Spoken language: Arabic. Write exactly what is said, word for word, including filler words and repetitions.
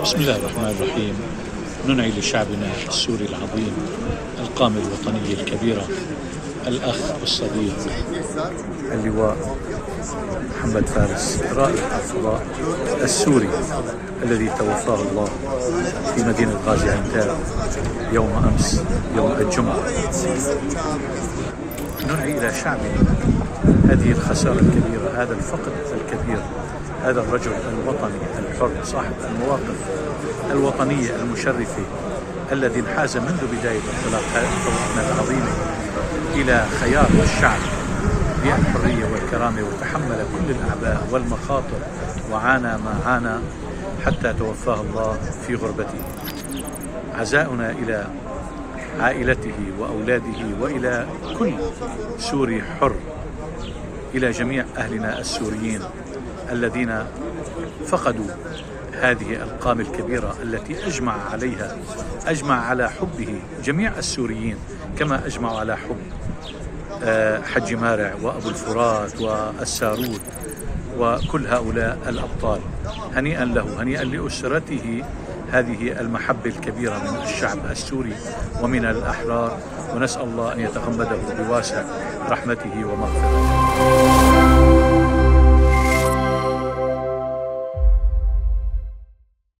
بسم الله الرحمن الرحيم. ننعي لشعبنا السوري العظيم القامة الوطنية الكبيرة الأخ والصديق اللواء محمد فارس رائد الفضاء السوري الذي توفاه الله في مدينة غازي عنتاب يوم أمس يوم الجمعة. ننعي إلى شعبنا هذه الخسارة الكبيرة، هذا الفقد الكبير، هذا الرجل الوطني الحر صاحب المواقف الوطنية المشرفة الذي انحاز منذ بداية انطلاق ثورتنا العظيمة إلى خيار الشعب بالحرية والكرامة، وتحمل كل الأعباء والمخاطر وعانى ما عانى حتى توفاه الله في غربته. عزاؤنا إلى عائلته وأولاده وإلى كل سوري حر، إلى جميع أهلنا السوريين الذين فقدوا هذه القامة الكبيرة التي أجمع عليها أجمع على حبه جميع السوريين، كما أجمعوا على حب حج مارع وأبو الفرات والساروت وكل هؤلاء الأبطال. هنيئا له، هنيئا لأسرته هذه المحبة الكبيرة من الشعب السوري ومن الأحرار، ونسأل الله أن يتغمده بواسع رحمته ومغفرته.